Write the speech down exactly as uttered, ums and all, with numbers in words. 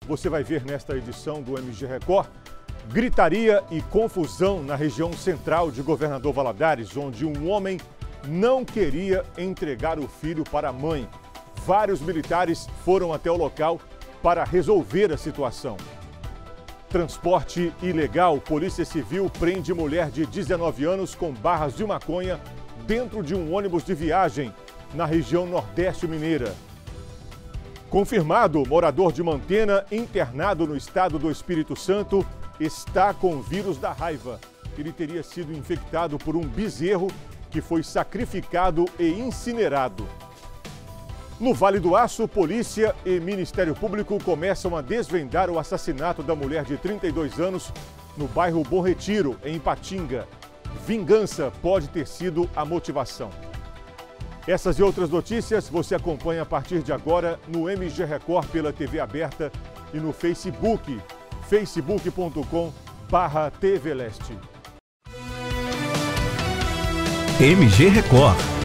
Você vai ver nesta edição do M G Record gritaria e confusão na região central de Governador Valadares, onde um homem não queria entregar o filho para a mãe. Vários militares foram até o local para resolver a situação. Transporte ilegal. Polícia Civil prende mulher de dezenove anos com barras de maconha dentro de um ônibus de viagem na região Nordeste Mineira. Confirmado, morador de Mantena, internado no estado do Espírito Santo, está com o vírus da raiva. Ele teria sido infectado por um bezerro que foi sacrificado e incinerado. No Vale do Aço, polícia e Ministério Público começam a desvendar o assassinato da mulher de trinta e dois anos no bairro Bom Retiro, em Ipatinga. Vingança pode ter sido a motivação. Essas e outras notícias você acompanha a partir de agora no M G Record pela T V aberta e no Facebook, facebook ponto com barra T V Leste. M G Record.